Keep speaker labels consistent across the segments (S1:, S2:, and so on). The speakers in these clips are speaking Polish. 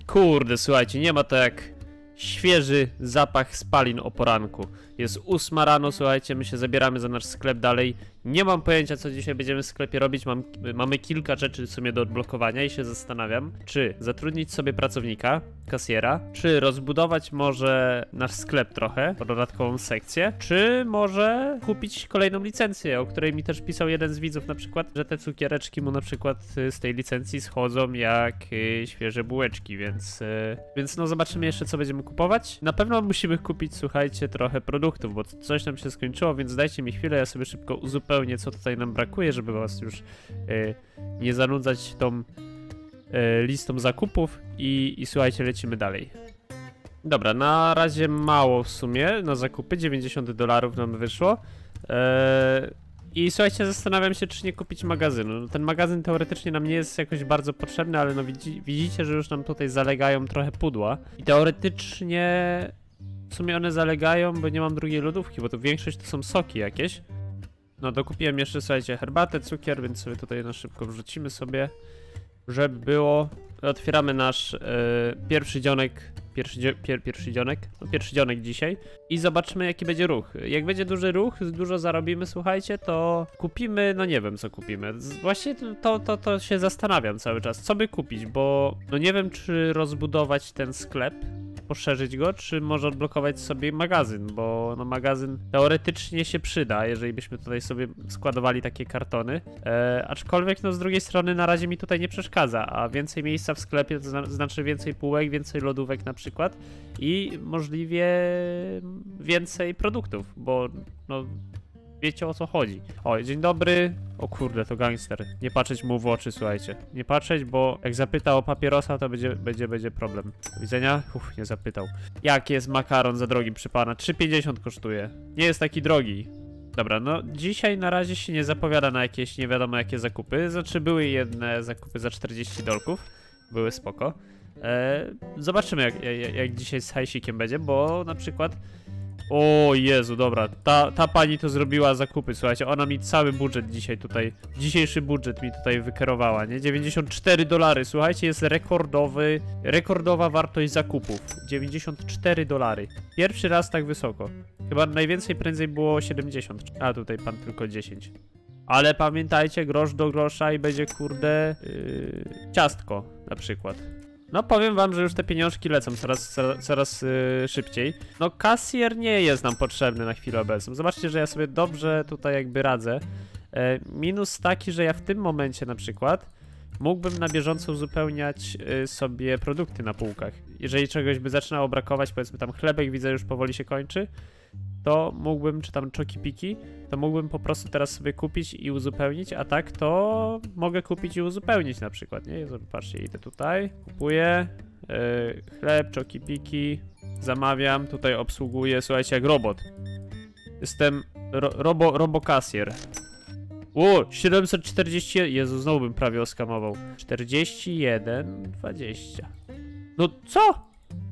S1: Kurde, słuchajcie, nie ma to jak świeży zapach spalin o poranku. Jest 8 rano, słuchajcie, my się zabieramy za nasz sklep dalej. Nie mam pojęcia, co dzisiaj będziemy w sklepie robić. Mamy kilka rzeczy w sumie do odblokowania i się zastanawiam, czy zatrudnić sobie pracownika, kasjera, czy rozbudować może nasz sklep trochę, dodatkową sekcję, czy może kupić kolejną licencję, o której mi też pisał jeden z widzów na przykład, że te cukiereczki mu na przykład z tej licencji schodzą jak świeże bułeczki, więc no zobaczymy jeszcze, co będziemy kupować. Na pewno musimy kupić, słuchajcie, trochę produktów, bo coś nam się skończyło, więc dajcie mi chwilę, ja sobie szybko uzupełnię, co tutaj nam brakuje, żeby was już nie zanudzać tą listą zakupów i słuchajcie, lecimy dalej. Dobra, na razie mało w sumie na zakupy, $90 nam wyszło. I słuchajcie, zastanawiam się, czy nie kupić magazynu. No, ten magazyn teoretycznie nam nie jest jakoś bardzo potrzebny, ale no widzicie, że już nam tutaj zalegają trochę pudła. I teoretycznie w sumie one zalegają, bo nie mam drugiej lodówki, bo to większość to są soki jakieś. No dokupiłem jeszcze, słuchajcie, herbatę, cukier, więc sobie tutaj na szybko wrzucimy sobie, żeby było. Otwieramy nasz pierwszy dzionek. Pierwszy dzionek dzisiaj i zobaczymy, jaki będzie ruch. Jak będzie duży ruch, dużo zarobimy, słuchajcie, to kupimy, no nie wiem, co kupimy. Właśnie to się zastanawiam cały czas, co by kupić, bo no nie wiem, czy rozbudować ten sklep, poszerzyć go, czy może odblokować sobie magazyn, bo no magazyn teoretycznie się przyda, jeżeli byśmy tutaj sobie składowali takie kartony, aczkolwiek no z drugiej strony na razie mi tutaj nie przeszkadza, a więcej miejsca w sklepie to znaczy więcej półek, więcej lodówek na przykład i możliwie więcej produktów, bo no wiecie, o co chodzi. O, dzień dobry. O kurde, to gangster. Nie patrzeć mu w oczy, słuchajcie. Nie patrzeć, bo jak zapyta o papierosa, to będzie problem. Do widzenia? Nie zapytał. Jaki jest makaron za drogi przy pana? 3,50 kosztuje. Nie jest taki drogi. Dobra, no dzisiaj na razie się nie zapowiada na jakieś nie wiadomo jakie zakupy. Znaczy były jedne zakupy za $40. Były spoko. Zobaczymy jak dzisiaj z hajsikiem będzie, bo na przykład... O Jezu, dobra, ta pani to zrobiła zakupy, słuchajcie, ona mi cały budżet dzisiaj tutaj, dzisiejszy budżet mi tutaj wykierowała, nie? $94, słuchajcie, jest rekordowa wartość zakupów, $94. Pierwszy raz tak wysoko, chyba najwięcej prędzej było 70, a tutaj pan tylko 10. Ale pamiętajcie, grosz do grosza i będzie kurde ciastko na przykład. No powiem wam, że już te pieniążki lecą coraz szybciej. No kasjer nie jest nam potrzebny na chwilę obecną. Zobaczcie, że ja sobie dobrze tutaj jakby radzę. Minus taki, że ja w tym momencie na przykład mógłbym na bieżąco uzupełniać sobie produkty na półkach. Jeżeli czegoś by zaczynało brakować, powiedzmy tam chlebek widzę już powoli się kończy, to mógłbym, czy tam czoki-piki, to mógłbym po prostu teraz sobie kupić i uzupełnić, a tak to mogę kupić i uzupełnić na przykład, nie? Zobaczcie, idę tutaj, kupuję chleb, czoki-piki, zamawiam, tutaj obsługuję, słuchajcie, jak robot. Jestem robokasjer. O, 740, Jezu, znowu bym prawie oskamował. 41,20. No co?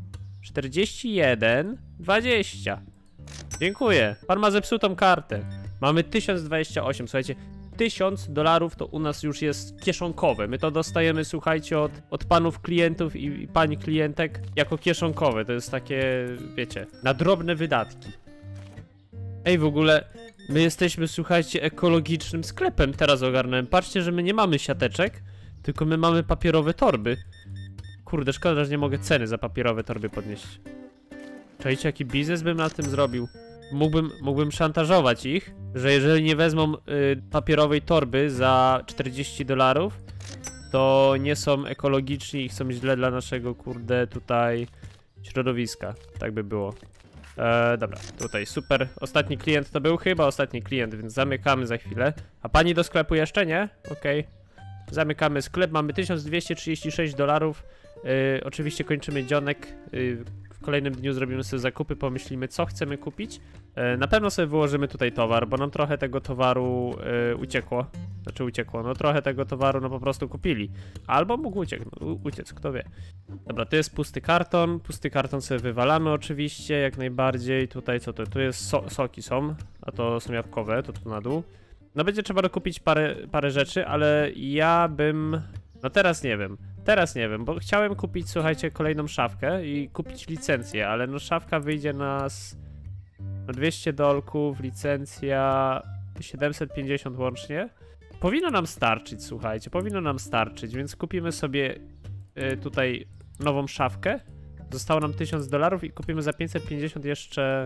S1: 41,20. Dziękuję. Pan ma zepsutą kartę. Mamy 1028, słuchajcie. $1000 to u nas już jest kieszonkowe. My to dostajemy, słuchajcie, od panów klientów i pani klientek jako kieszonkowe. To jest takie, wiecie, na drobne wydatki. Ej, w ogóle my jesteśmy, słuchajcie, ekologicznym sklepem. Teraz ogarnąłem. Patrzcie, że my nie mamy siateczek, tylko my mamy papierowe torby. Kurde, szkoda, że nie mogę ceny za papierowe torby podnieść. Czajcie, jaki biznes bym na tym zrobił? Mógłbym szantażować ich, że jeżeli nie wezmą papierowej torby za $40, to nie są ekologiczni i są źle dla naszego, kurde, tutaj środowiska. Tak by było. Dobra, tutaj super. Ostatni klient to był chyba ostatni klient, więc zamykamy za chwilę. A pani do sklepu jeszcze nie? Okej. Zamykamy sklep, mamy $1236. Oczywiście kończymy dzionek. W kolejnym dniu zrobimy sobie zakupy, pomyślimy, co chcemy kupić. Na pewno sobie wyłożymy tutaj towar, bo nam trochę tego towaru uciekło. Znaczy uciekło, no trochę tego towaru no po prostu kupili. Albo mógł uciec, kto wie. Dobra, tu jest pusty karton sobie wywalamy oczywiście, jak najbardziej. Tutaj co to? Tu jest soki są, a to są jabłkowe, to tu na dół. No będzie trzeba dokupić parę rzeczy, ale ja bym... No teraz nie wiem. Teraz nie wiem, bo chciałem kupić, słuchajcie, kolejną szafkę i kupić licencję, ale no szafka wyjdzie nas na 200 dolków, licencja 750 łącznie. Powinno nam starczyć, słuchajcie, powinno nam starczyć, więc kupimy sobie tutaj nową szafkę. Zostało nam $1000 i kupimy za 550 jeszcze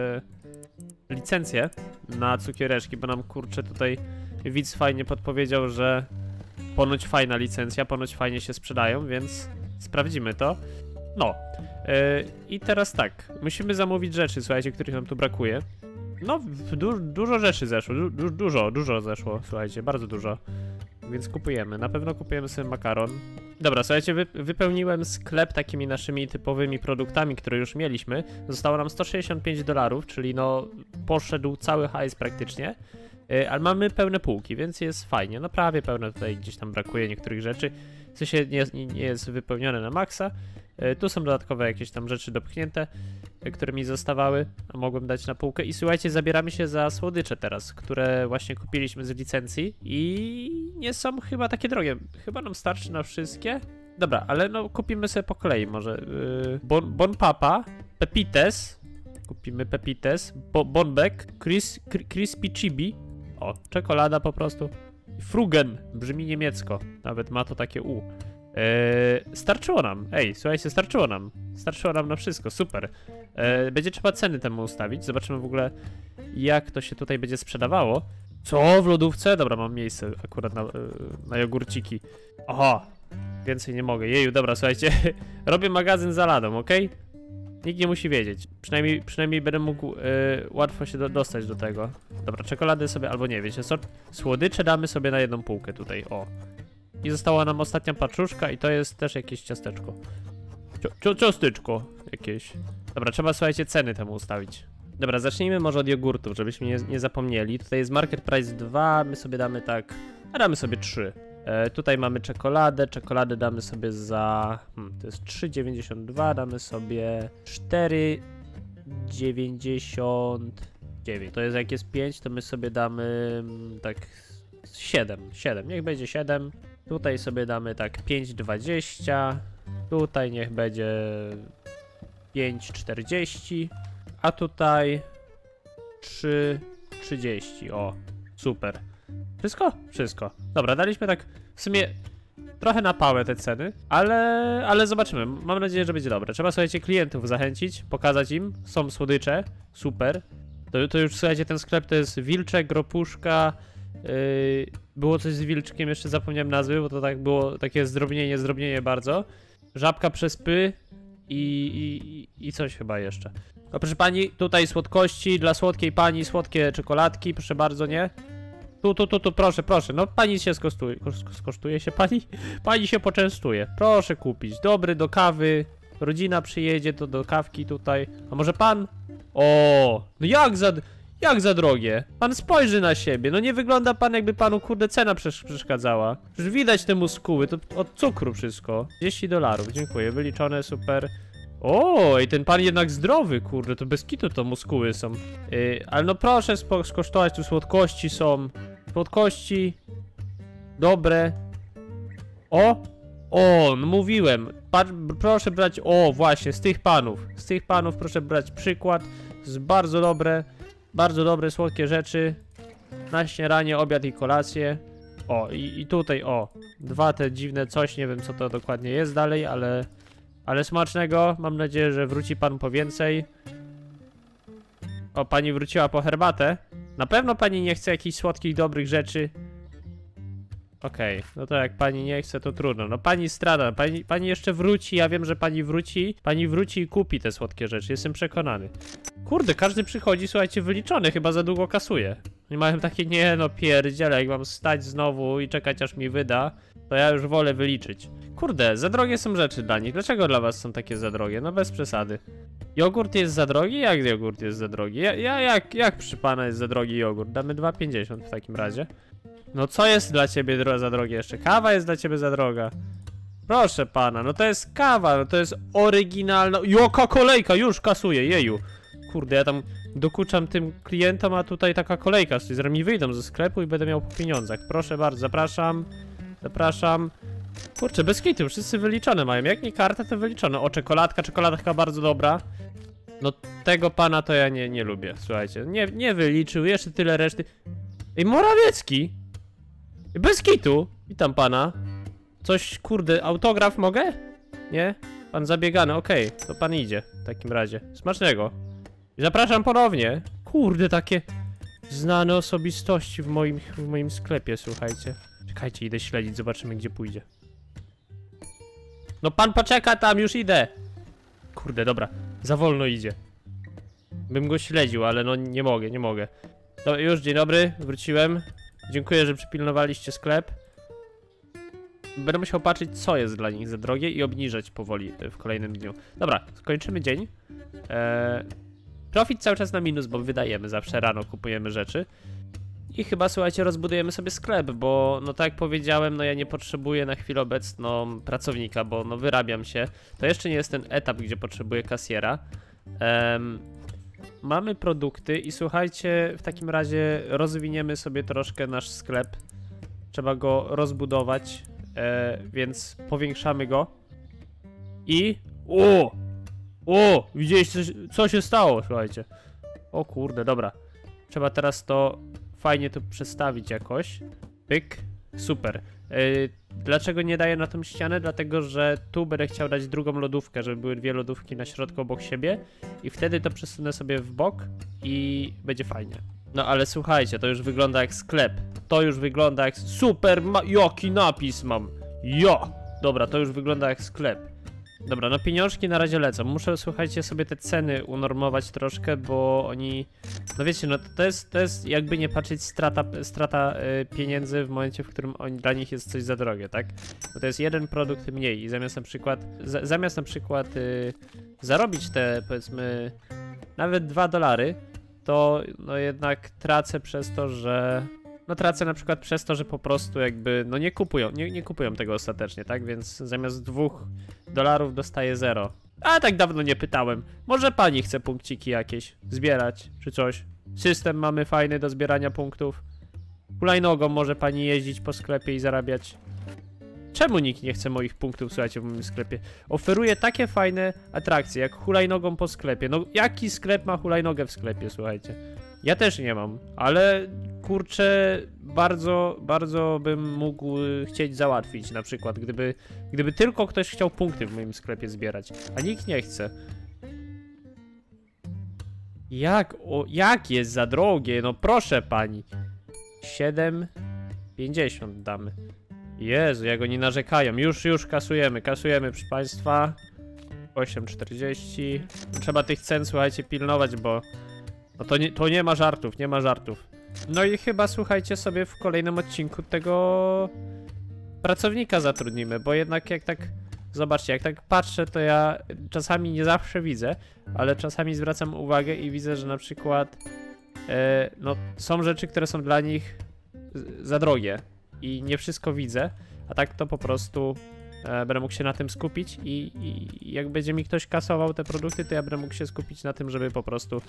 S1: licencję na cukiereczki, bo nam kurczę tutaj widz fajnie podpowiedział, że ponoć fajna licencja, ponoć fajnie się sprzedają, więc sprawdzimy to. No i teraz tak, musimy zamówić rzeczy, słuchajcie, których nam tu brakuje. No, dużo rzeczy zeszło, dużo zeszło, słuchajcie, bardzo dużo. Więc kupujemy, na pewno kupujemy sobie makaron. Dobra, słuchajcie, wypełniłem sklep takimi naszymi typowymi produktami, które już mieliśmy. Zostało nam $165, czyli no poszedł cały hajs praktycznie. Ale mamy pełne półki, więc jest fajnie, no prawie pełne, tutaj gdzieś tam brakuje niektórych rzeczy. W sensie nie jest wypełnione na maksa. Tu są dodatkowe jakieś tam rzeczy dopchnięte, które mi zostawały, a mogłem dać na półkę. I słuchajcie, zabieramy się za słodycze teraz, które właśnie kupiliśmy z licencji i nie są chyba takie drogie. Chyba nam starczy na wszystkie. Dobra, ale no kupimy sobie po kolei może. Bon Papa, Pepites, kupimy Pepites, Bonbek, Crispy Chibi. O, czekolada po prostu. Frugen, brzmi niemiecko, nawet ma to takie U. Starczyło nam, słuchajcie, starczyło nam na wszystko, super. Będzie trzeba ceny temu ustawić, zobaczymy w ogóle jak to się tutaj będzie sprzedawało. Co w lodówce? Dobra, mam miejsce akurat na jogurciki. Oho, więcej nie mogę, jeju, dobra, słuchajcie, robię magazyn za ladą, okej? Nikt nie musi wiedzieć, przynajmniej będę mógł łatwo się dostać do tego. Dobra, czekolady sobie, albo nie, wiecie co, słodycze damy sobie na jedną półkę tutaj, o. I została nam ostatnia paczuszka i to jest też jakieś ciasteczko. Ciasteczko jakieś. Dobra, trzeba, słuchajcie, ceny temu ustawić. Dobra, zacznijmy może od jogurtów, żebyśmy nie zapomnieli. Tutaj jest Market Price 2, my sobie damy tak, a damy sobie 3. Tutaj mamy czekoladę damy sobie za, to jest 3,92, damy sobie 4,99. To jest jak jest 5, to my sobie damy tak 7, niech będzie 7. Tutaj sobie damy tak 5,20. Tutaj niech będzie 5,40. A tutaj 3,30. O, super. Wszystko. Dobra, daliśmy tak w sumie trochę na pałę te ceny, ale zobaczymy. Mam nadzieję, że będzie dobre. Trzeba, słuchajcie, klientów zachęcić, pokazać im. Są słodycze, super. To już, słuchajcie, ten sklep to jest Wilczek, Gropuszka. Było coś z wilczkiem, jeszcze zapomniałem nazwy, bo to tak było takie zdrobnienie bardzo. Żabka przez py i coś chyba jeszcze. No proszę pani, tutaj słodkości dla słodkiej pani, słodkie czekoladki, proszę bardzo, nie? Tu, proszę, no pani się skosztuje się pani? Pani się poczęstuje, proszę kupić, dobry do kawy, rodzina przyjedzie do kawki tutaj, a może pan? O, no jak za drogie? Pan spojrzy na siebie, no nie wygląda pan, jakby panu kurde cena przeszkadzała. Przecież widać te muskuły, to od cukru wszystko. $30, dziękuję, wyliczone, super. O, i ten pan jednak zdrowy, kurde, to bez kitu to muskuły są. Ale no proszę skosztować, tu słodkości są. Słodkości. Dobre. O, no mówiłem. Proszę brać, o właśnie, z tych panów proszę brać przykład. To jest bardzo dobre, słodkie rzeczy. Na śniadanie, obiad i kolację. O, i tutaj, o. Dwa te dziwne coś, nie wiem co to dokładnie jest dalej, ale smacznego. Mam nadzieję, że wróci pan po więcej. O, pani wróciła po herbatę. Na pewno pani nie chce jakichś słodkich, dobrych rzeczy. Okej, no to jak pani nie chce, to trudno. No pani strada, pani jeszcze wróci, ja wiem, że pani wróci. Pani wróci i kupi te słodkie rzeczy, jestem przekonany. Kurde, każdy przychodzi, słuchajcie, wyliczony, chyba za długo kasuje. I mają takie, nie no pierdziele, jak mam stać znowu i czekać aż mi wyda, to ja już wolę wyliczyć. Kurde, za drogie są rzeczy dla nich, dlaczego dla was są takie za drogie? No bez przesady. Jogurt jest za drogi? Jak jogurt jest za drogi? Jak przy pana jest za drogi jogurt? Damy 2,50 w takim razie. No co jest dla ciebie za drogie jeszcze? Kawa jest dla ciebie za droga. Proszę pana, no to jest kawa, no to jest oryginalna... Jaka kolejka, już kasuję, jeju. Kurde, ja tam dokuczam tym klientom, a tutaj taka kolejka stoi. Zaraz mi wyjdą ze sklepu i będę miał po pieniądzach. Proszę bardzo, zapraszam. Kurczę, bez kitu, wszyscy wyliczone mają. Jak nie karta, to wyliczone. O, czekoladka bardzo dobra. No tego pana to ja nie lubię, słuchajcie. Nie wyliczył, jeszcze tyle reszty. Ej, Morawiecki! Bez kitu! Witam pana. Coś, kurde, autograf mogę? Nie? Pan zabiegany, okej, to pan idzie w takim razie. Smacznego. Zapraszam ponownie. Kurde, takie znane osobistości w moim sklepie, słuchajcie. Czekajcie, idę śledzić, zobaczymy gdzie pójdzie. No pan poczeka tam, już idę. Kurde, dobra, za wolno idzie. Bym go śledził, ale no nie mogę. No już, dzień dobry, wróciłem. Dziękuję, że przypilnowaliście sklep. Będę musiał patrzeć, co jest dla nich za drogie i obniżać powoli w kolejnym dniu. Dobra, skończymy dzień. Profit cały czas na minus, bo wydajemy zawsze rano, kupujemy rzeczy. I chyba, słuchajcie, rozbudujemy sobie sklep, bo no tak jak powiedziałem, no ja nie potrzebuję na chwilę obecną pracownika, bo no wyrabiam się. To jeszcze nie jest ten etap, gdzie potrzebuję kasjera. Mamy produkty i słuchajcie, w takim razie rozwiniemy sobie troszkę nasz sklep. Trzeba go rozbudować, więc powiększamy go. I... O! Widzieliście, co się stało, słuchajcie. O kurde, dobra. Trzeba teraz to fajnie tu przestawić jakoś. Pyk. Super. Dlaczego nie daję na tą ścianę? Dlatego, że tu będę chciał dać drugą lodówkę, żeby były dwie lodówki na środku obok siebie. I wtedy to przesunę sobie w bok i będzie fajnie. No ale słuchajcie, to już wygląda jak sklep. To już wygląda jak... Super! Jaki napis mam! Dobra, to już wygląda jak sklep. Dobra, no pieniążki na razie lecą. Muszę, słuchajcie, sobie te ceny unormować troszkę, bo oni... No wiecie, no to jest jakby nie patrzeć strata pieniędzy w momencie, w którym dla nich jest coś za drogie, tak? Bo to jest jeden produkt mniej i zamiast na przykład zarobić te, powiedzmy, nawet $2, to no jednak tracę przez to, że... No tracę na przykład przez to, że po prostu jakby, no nie kupują tego ostatecznie, tak? Więc zamiast $2 dostaję 0. A tak dawno nie pytałem. Może pani chce punkciki jakieś zbierać, czy coś? System mamy fajny do zbierania punktów. Hulajnogą może pani jeździć po sklepie i zarabiać. Czemu nikt nie chce moich punktów, słuchajcie, w moim sklepie? Oferuję takie fajne atrakcje, jak hulajnogą po sklepie. No jaki sklep ma hulajnogę w sklepie, słuchajcie? Ja też nie mam, ale kurczę, bardzo bym mógł chcieć załatwić, na przykład, gdyby tylko ktoś chciał punkty w moim sklepie zbierać, a nikt nie chce. Jak jest za drogie? No proszę pani. 7,50 damy. Jezu, jak oni narzekają. Już kasujemy, proszę państwa. 8,40. Trzeba tych cen, słuchajcie, pilnować, bo no to nie ma żartów, No i chyba, słuchajcie, sobie w kolejnym odcinku tego pracownika zatrudnimy, bo jednak jak tak, zobaczcie, jak tak patrzę, to ja czasami nie zawsze widzę, ale czasami zwracam uwagę i widzę, że na przykład no są rzeczy, które są dla nich za drogie i nie wszystko widzę, a tak to po prostu będę mógł się na tym skupić i jak będzie mi ktoś kasował te produkty, to ja będę mógł się skupić na tym, żeby po prostu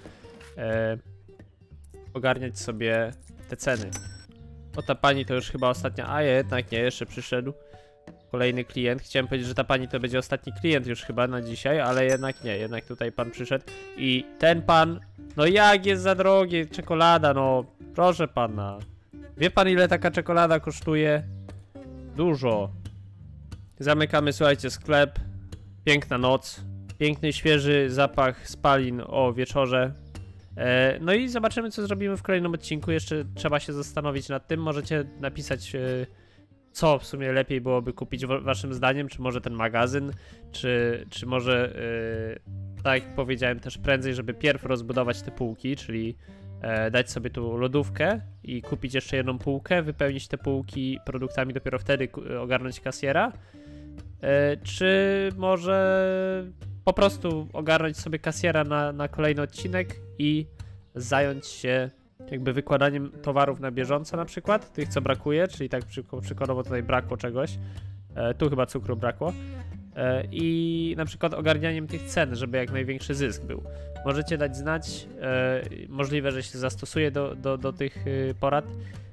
S1: ogarniać sobie te ceny. O, ta pani to już chyba ostatnia, a jednak nie, jeszcze przyszedł kolejny klient. Chciałem powiedzieć, że ta pani to będzie ostatni klient już chyba na dzisiaj, ale jednak nie, jednak tutaj pan przyszedł i ten pan, no jak jest za drogie, czekolada, no proszę pana. Wie pan, ile taka czekolada kosztuje? Dużo. Zamykamy, słuchajcie, sklep. Piękna noc. Piękny, świeży zapach spalin o wieczorze. No i zobaczymy, co zrobimy w kolejnym odcinku. Jeszcze trzeba się zastanowić nad tym. Możecie napisać, co w sumie lepiej byłoby kupić waszym zdaniem. Czy może ten magazyn, czy może, tak jak powiedziałem też prędzej, żeby pierw rozbudować te półki, czyli dać sobie tu lodówkę i kupić jeszcze jedną półkę, wypełnić te półki produktami, dopiero wtedy ogarnąć kasjera. Czy może po prostu ogarnąć sobie kasjera na kolejny odcinek i zająć się jakby wykładaniem towarów na bieżąco, na przykład tych, co brakuje, czyli tak przykładowo tutaj brakło czegoś, tu chyba cukru brakło, i na przykład ogarnianiem tych cen, żeby jak największy zysk był. Możecie dać znać, możliwe, że się zastosuje do tych porad.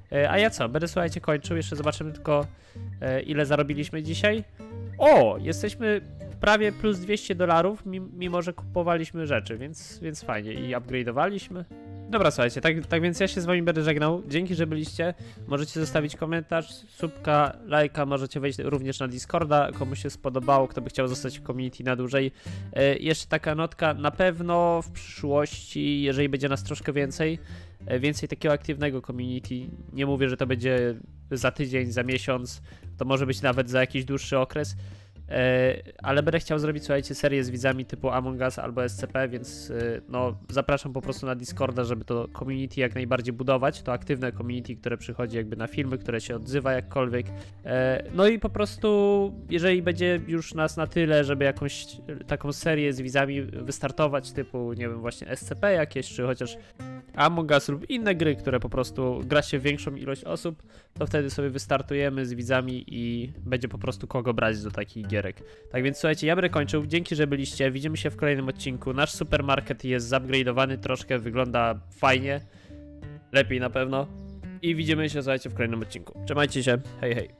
S1: A ja co, będę słuchajcie kończył, jeszcze zobaczymy tylko ile zarobiliśmy dzisiaj. O, jesteśmy prawie plus $200, mimo że kupowaliśmy rzeczy, więc fajnie i upgrade'owaliśmy. Dobra, słuchajcie, tak więc ja się z wami będę żegnał. Dzięki, że byliście. Możecie zostawić komentarz, subka, lajka, możecie wejść również na Discorda, komu się spodobało, kto by chciał zostać w community na dłużej. Jeszcze taka notka, na pewno w przyszłości, jeżeli będzie nas troszkę więcej takiego aktywnego community, nie mówię, że to będzie za tydzień, za miesiąc, to może być nawet za jakiś dłuższy okres, ale będę chciał zrobić, słuchajcie, serię z widzami typu Among Us albo SCP, więc no zapraszam po prostu na Discorda, żeby to community jak najbardziej budować, to aktywne community, które przychodzi jakby na filmy, które się odzywa jakkolwiek, no i po prostu jeżeli będzie już nas na tyle, żeby jakąś taką serię z widzami wystartować, typu nie wiem, właśnie SCP jakieś, czy chociaż Among Us lub inne gry, które po prostu gra się w większą ilość osób, to wtedy sobie wystartujemy z widzami i będzie po prostu kogo brać do takich gierek. Tak więc słuchajcie, ja będę kończył, dzięki, że byliście, widzimy się w kolejnym odcinku. Nasz supermarket jest zupgrade'owany troszkę, wygląda fajnie, lepiej na pewno i widzimy się, słuchajcie, w kolejnym odcinku. Trzymajcie się, hej hej.